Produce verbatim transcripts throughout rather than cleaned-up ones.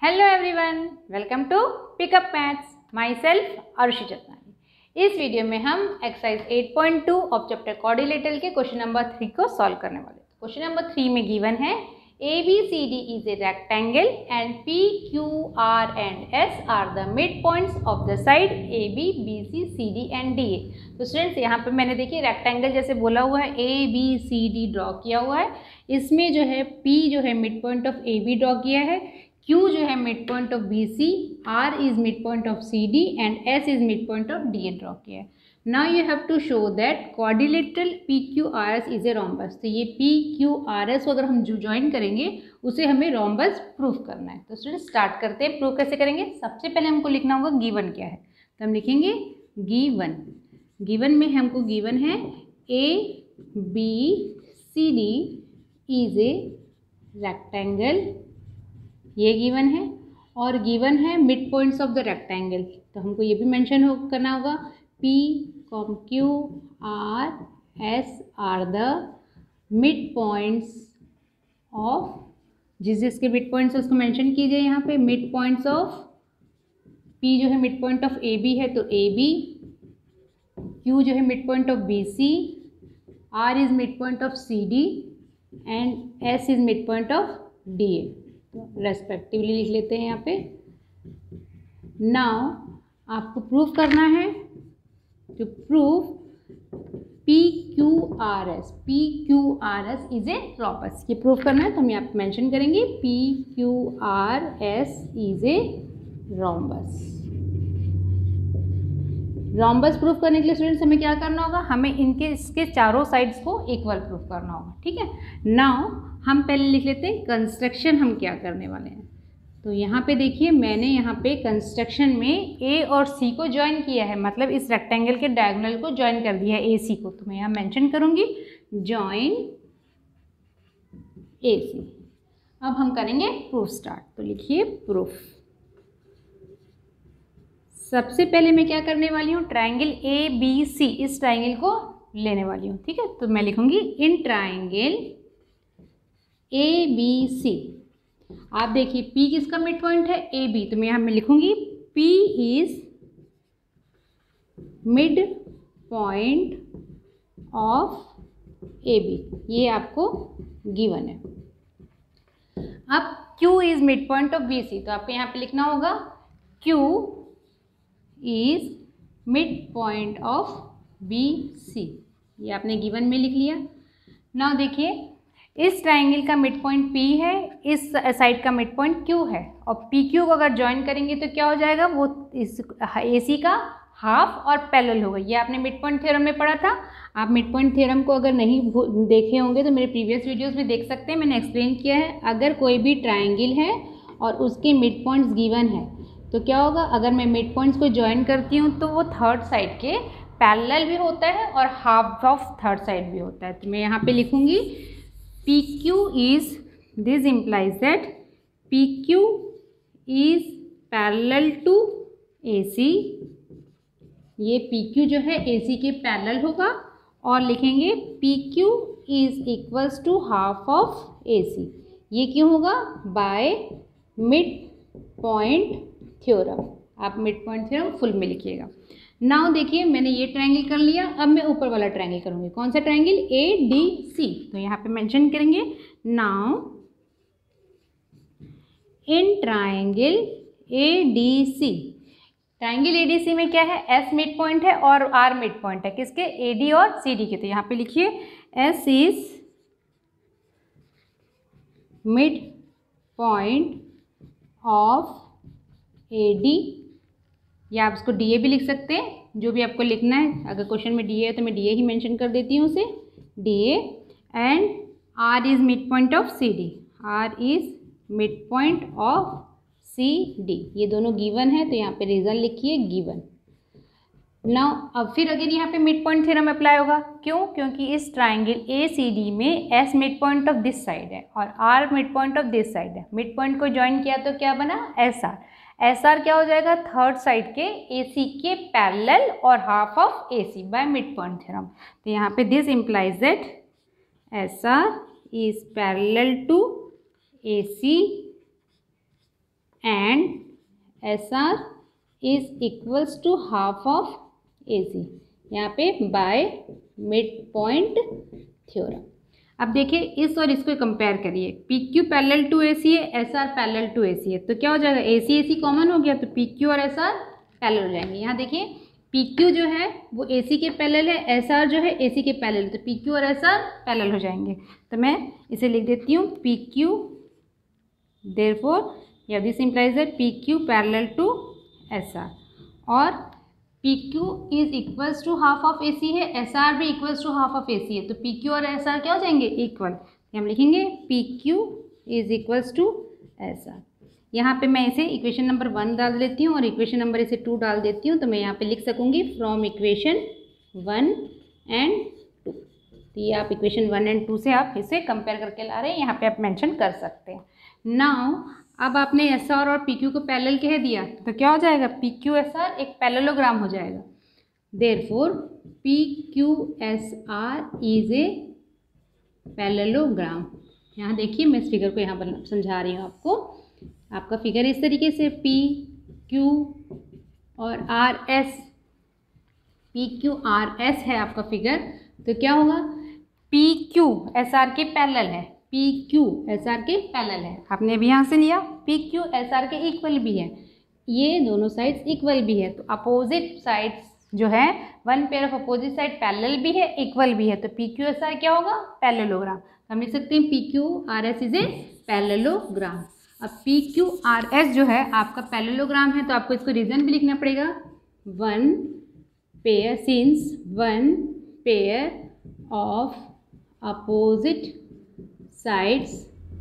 Hello everyone, welcome to pickup maths. Myself Arushi Chatnani. इस video में हम exercise eight point two of chapter quadrilateral के question number three को solve करने वाले हैं। क्वेश्चन नंबर थ्री में गिवन है A B C D is a rectangle and P Q R and S are the midpoints of the side A B B C C D and D A। तो students यहाँ पे मैंने देखिए rectangle जैसे बोला हुआ है A B C D draw किया हुआ है। इसमें जो है P जो है mid point of A B draw किया है, Q जो है mid point of B C, R is mid point of C D and S is mid point of D A draw किया है। Now you have to show that quadrilateral P Q R S is a rhombus. तो ये P Q R S को अगर हम जो join करेंगे उसे हमें रोम्बस प्रूफ करना है। तो स्टूडेंट स्टार्ट करते हैं। प्रूफ कैसे करेंगे? सबसे पहले हमको लिखना होगा गिवन क्या है। तो हम लिखेंगे गिवन। गिवन में हमको गिवन है A B C D is a rectangle, ये गिवन है, और गिवन है mid points of the rectangle. तो हमको ये भी मेंशन हो करना होगा P comma Q R S are the mid points of, जिस जिसके मिड पॉइंट्स उसको मेंशन कीजिए यहाँ पे। मिड पॉइंट्स ऑफ P जो है mid point of A B है तो A B, Q जो है mid point of B C, R is mid point of C D and S is mid point of D A। तो respectively लिख लेते हैं यहाँ पे। नाउ आपको प्रूफ करना है, to prove P Q R S, P Q R S is a rhombus। ये प्रूफ करना है तो हम यहाँ पे मेंशन करेंगे P Q R S is a rhombus। Rhombus proof करने के लिए स्टूडेंट्स हमें क्या करना होगा? हमें इनके इसके चारों साइड्स को इक्वल प्रूफ करना होगा। ठीक है, नाउ हम पहले लिख लेते हैं कंस्ट्रक्शन हम क्या करने वाले हैं। तो यहाँ पे देखिए मैंने यहाँ पे कंस्ट्रक्शन में A और C को ज्वाइन किया है, मतलब इस रेक्टेंगल के डायगोनल को ज्वाइन कर दिया है A C को। तो मैं यहाँ मेंशन करूँगी ज्वाइन A C। अब हम करेंगे प्रूफ स्टार्ट। तो लिखिए प्रूफ। सबसे पहले मैं क्या करने वाली हूँ? ट्राइंगल A B C, इस ट्राइंगल को लेने वाली हूँ। ठीक है, तो मैं लिखूँगी in triangle A B C। आप देखिए P किसका मिड पॉइंट है? A B। तो मैं यहाँ में लिखूँगी P is mid point of A B। ये आपको गिवन है। अब Q is mid point of B C। तो आपको यहाँ पे लिखना होगा Q is mid point of B C। ये आपने गिवन में लिख लिया। नाउ देखिए इस ट्राइंगल का मिड पॉइंट P है, इस साइड का मिड पॉइंट Q है, और P Q को अगर ज्वाइन करेंगे तो क्या हो जाएगा? वो इस A C का हाफ और पैरेलल होगा। ये आपने मिड पॉइंट थ्योरम में पढ़ा था। आप मिड पॉइंट थ्योरम को अगर नहीं देखे होंगे तो मेरे प्रीवियस वीडियोस में देख सकते हैं, मैंने एक्सप्लेन किया है। अगर कोई भी ट्राइंगल है और उसके मिड पॉइंट्स गिवन है तो क्या होगा? अगर मैं मिड पॉइंट्स को ज्वाइन करती हूँ तो वो थर्ड साइड के पैरेलल भी होता है और हाफ ऑफ थर्ड साइड भी होता है। तो मैं यहाँ पे लिखूँगी P Q is, this implies that P Q is parallel to A C। ये P Q जो है A C के पैरेलल होगा, और लिखेंगे P Q is equals to half of A C। ये क्यों होगा? By mid point theorem. आप मिड पॉइंट थ्योरम फुल में लिखिएगा। नाउ देखिए मैंने ये ट्रायंगल कर लिया। अब मैं ऊपर वाला ट्रायंगल करूँगी। कौन सा ट्रायंगल? A D C। तो यहाँ पे मेंशन करेंगे now in triangle A D C। Triangle A D C में क्या है? S मिड पॉइंट है और R मिड पॉइंट है। किसके? A D और C D के। तो यहाँ पे लिखिए S is mid point of A D, या आप इसको D A भी लिख सकते हैं, जो भी आपको लिखना है। अगर क्वेश्चन में D A है तो मैं D A ही मेंशन कर देती हूँ उसे, D A। And R is mid point of C D, R is mid point of C D। ये दोनों गिवन है तो यहाँ पे रीजन लिखिए गिवन। नाउ अब फिर अगर यहाँ पे मिड पॉइंट थ्योरम अप्लाई होगा। क्यों? क्योंकि इस ट्राइंगल A C D में S mid point of this side है और R mid point of this side है। मिड पॉइंट को ज्वाइन किया तो क्या बना? S R। एस आर क्या हो जाएगा? थर्ड साइड के ए सी के पैरेलल और half of A C by mid point theorem. तो यहाँ पे this implies that S R is parallel to A C and S R is equals to half of A C, यहाँ पे bye mid point theorem. अब देखिए इस और इसको कंपेयर करिए, P Q parallel to A C है, S R parallel to A C है, तो क्या हो जाएगा, ए सी ए सी कॉमन हो गया तो पी क्यू और एस आर पैरेलल हो जाएंगे। यहाँ देखिए पी क्यू जो है वो ए सी के पैरेलल है, एस आर जो है ए सी के पैरेलल, तो पी क्यू और एस आर पैरेलल हो जाएंगे। तो मैं इसे लिख देती हूँ पी क्यू, देयरफॉर या this implies that P Q parallel to S R, और P Q is equals to half of A C है, एस आर भी equals to half of A C है, तो पी क्यू और S R क्या हो जाएंगे, इक्वल। हम लिखेंगे P Q is equals to S are. यहाँ पे मैं इसे इक्वेशन नंबर वन डाल देती हूँ और इक्वेशन नंबर इसे टू डाल देती हूँ, तो मैं यहाँ पे लिख सकूँगी from equation one and two. तो ये आप इक्वेशन वन एंड टू से आप इसे कंपेयर करके ला रहे हैं, यहाँ पे आप मेंशन कर सकते हैं। नाउ अब आपने एस आर और पी क्यू को पैरेलल कह दिया, तो क्या हो जाएगा, पी क्यू एस आर एक पैरेललोग्राम हो जाएगा। Therefore P Q S R is a parallelogram. यहाँ देखिए मैं इस फिगर को यहाँ पर समझा रही हूँ आपको। आपका फिगर इस तरीके से पी क्यू और R S, P Q R S है आपका फिगर, तो क्या होगा, पी क्यू एस आर के पैरेलल है, पी क्यू एस आर के पैरेलल है। आपने अभी यहाँ से लिया पी क्यू एस आर के इक्वल भी है, ये दोनों साइड्स इक्वल भी है, तो अपोजिट साइड्स जो है one pair of opposite side parallel भी है इक्वल भी है, तो पी क्यू एस आर क्या होगा, पैरेललोग्राम। हम लिख सकते हैं P Q R S is a parallelogram. अब पी क्यू आर एस जो है आपका पैरेललोग्राम है, तो आपको इसको रीजन भी लिखना पड़ेगा, one pair since one pair of opposite sides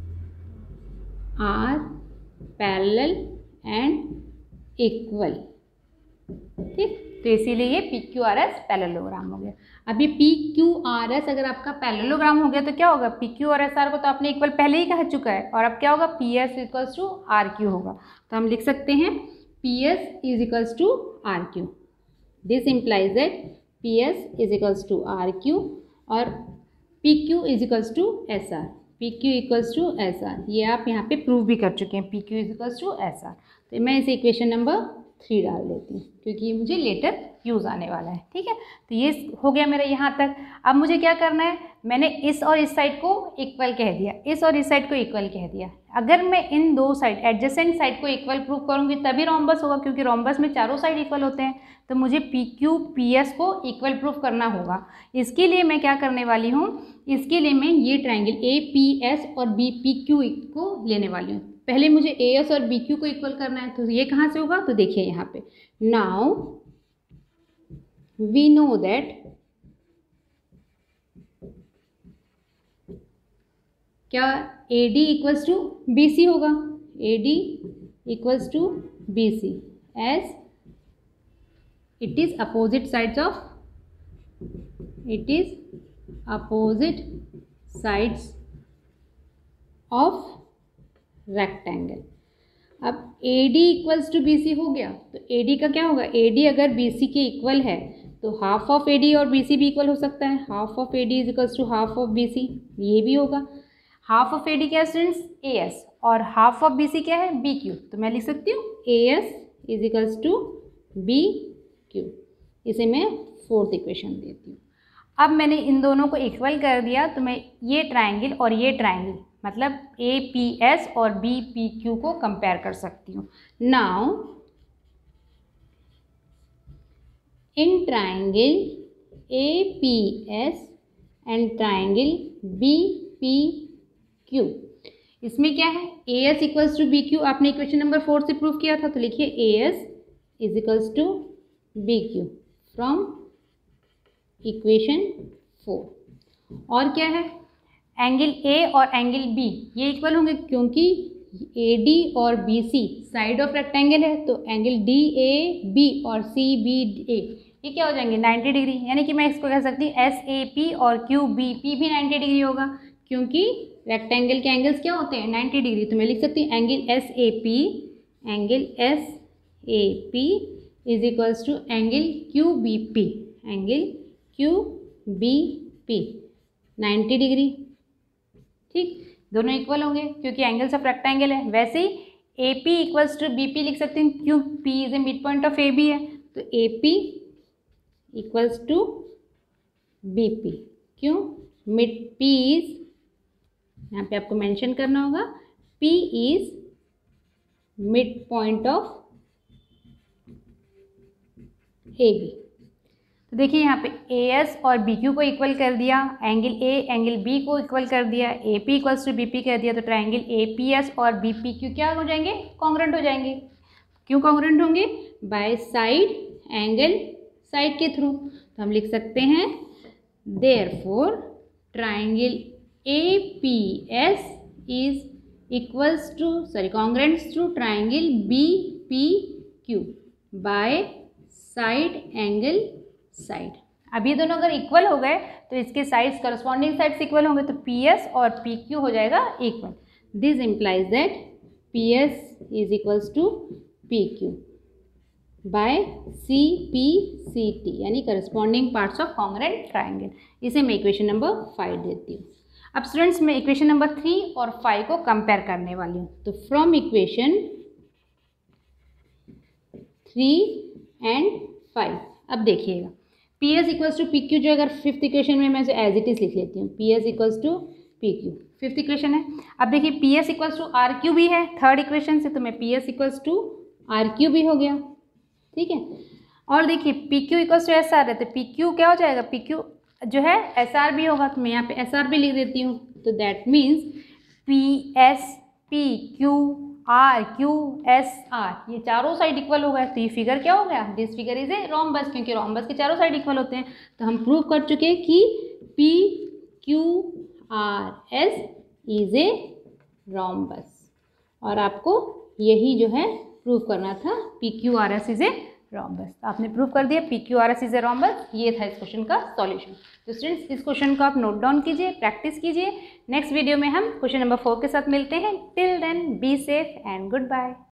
are parallel and equal। ठीक, तो इसीलिए ये P Q R S parallelogram हो गया। अभी पी क्यू आर एस अगर आपका पैरेललोग्राम हो गया तो क्या होगा, पी क्यू और एस आर को तो आपने इक्वल पहले ही कह चुका है, और अब क्या होगा, P S equals to R Q होगा। तो हम लिख सकते हैं P S is equals to R Q. This implies that P S is equals to R Q और P Q is equals to S R, P Q equals to S R, ये आप यहाँ पे प्रूव भी कर चुके हैं, P Q is equals to S R. तो मैं इसे इक्वेशन नंबर थ्री डाल देती हूँ क्योंकि ये मुझे लेटर यूज़ आने वाला है। ठीक है, तो ये हो गया मेरा यहाँ तक। अब मुझे क्या करना है, मैंने इस और इस साइड को इक्वल कह दिया, इस और इस साइड को इक्वल कह दिया। अगर मैं इन दो साइड एडजेसेंट साइड को इक्वल प्रूव करूँगी तभी रोम्बस होगा, क्योंकि रोम्बस में चारों साइड इक्वल होते हैं, तो मुझे पी क्यू पी एस को इक्वल प्रूफ करना होगा। इसके लिए मैं क्या करने वाली हूँ, इसके लिए मैं ये ट्राइंगल ए पी एस और बी पी क्यू को लेने वाली हूँ। पहले मुझे ए एस और बी क्यू को इक्वल करना है, तो ये कहाँ से होगा, तो देखिए यहाँ पे, नाउ वी नो दैट क्या A D equals to B C होगा, A D equals to B C as it is opposite sides of it is opposite sides of rectangle। अब A D equals to B C हो गया, तो A D का क्या होगा, A D अगर B C के इक्वल है तो हाफ ऑफ A D और B C भी इक्वल हो सकता है, half of A D is equals to half of B C, ये भी होगा। हाफ ऑफ A D क्या है स्टूडेंट्स, A S, और हाफ ऑफ B C क्या है, B Q, तो मैं लिख सकती हूँ A S is equals to B Q. इसे मैं फोर्थ इक्वेशन देती हूँ। अब मैंने इन दोनों को इक्वल कर दिया, तो मैं ये ट्राइंगल और ये ट्राइंगल मतलब ए पी एस और बी पी क्यू को कंपेयर कर सकती हूँ। Now in triangle A P S and triangle B P Q, इसमें क्या है, A S equals to B Q, आपने इक्वेशन नंबर फोर से प्रूव किया था, तो लिखिए A S is equals to B Q from equation four. और क्या है, एंगल ए और एंगल बी ये इक्वल होंगे, क्योंकि ए डी और B C side of rectangle है, तो एंगल डी ए बी और सी बी ए ये क्या हो जाएंगे, नाइन्टी डिग्री। यानी कि मैं इसको कह सकती हूँ एस ए पी और क्यू बी पी भी नाइन्टी डिग्री होगा, क्योंकि रेक्टेंगल के एंगल्स क्या होते हैं, नाइन्टी डिग्री। तो मैं लिख सकती हूँ angle S A P angle S A P is equals to angle Q B P, angle Q B P ninety degree. ठीक, दोनों इक्वल होंगे क्योंकि एंगल्स ऑफ रेक्टेंगल है। वैसे ही A P equals to B P लिख सकते हैं, क्यों P is a mid point of A B है, तो A P equals to B P, क्यों मिड पी इज, यहाँ पे आपको मेंशन करना होगा, P is mid point of A B. तो देखिए यहाँ पे ए एस और बी क्यू को इक्वल कर दिया, एंगल ए एंगल बी को इक्वल कर दिया, ए P equals to B P कर दिया, तो ट्राइंगल ए पी एस और बी पी क्यू क्या हो जाएंगे, कॉन्ग्रुएंट हो जाएंगे। क्यों कॉन्ग्रुएंट होंगे, बाय साइड एंगल साइड के थ्रू, तो हम लिख सकते हैं therefore triangle A P S is equals to sorry congruent to triangle B P Q by side angle side. अब ये दोनों अगर इक्वल हो गए तो इसके साइड्स करस्पॉन्डिंग साइड्स इक्वल होंगे, तो पी एस और पी क्यू हो जाएगा equal. This implies that P S is equals to P Q by C P C T, यानी corresponding parts of congruent triangle. इसे मैं इक्वेशन नंबर फाइव देती हूँ। अब स्टूडेंट्स मैं इक्वेशन नंबर थ्री और फाइव को कंपेयर करने वाली हूँ। तो from equation three and five, अब देखिएगा P S equals to P Q, जो अगर फिफ्थ इक्वेशन में मैं इसे एज इट इज लिख लेती हूँ, P S equals to P Q, fifth equation है। अब देखिए P S equals to R Q भी है थर्ड इक्वेशन से, तो मैं P S equals to R Q भी हो गया, ठीक है। और देखिए P Q equals to S R है, तो पी क्यू क्या हो जाएगा, पी क्यू जो है एस आर भी होगा, तो मैं यहाँ पे एस आर भी लिख देती हूँ। तो that means P S P Q R Q S R, ये चारों साइड इक्वल हो गए, तो ये फिगर क्या हो गया, this figure is a rhombus, क्योंकि रोम्बस के चारों साइड इक्वल होते हैं। तो हम प्रूव कर चुके हैं कि P Q R S is a rhombus, और आपको यही जो है प्रूव करना था, P Q R S is a rhombus. तो आपने प्रूव कर दिया P Q R S is a rhombus. ये था इस क्वेश्चन का सॉल्यूशन। तो स्टूडेंट्स इस क्वेश्चन को आप नोट डाउन कीजिए, प्रैक्टिस कीजिए। नेक्स्ट वीडियो में हम क्वेश्चन नंबर फोर के साथ मिलते हैं। Till then be safe and good bye.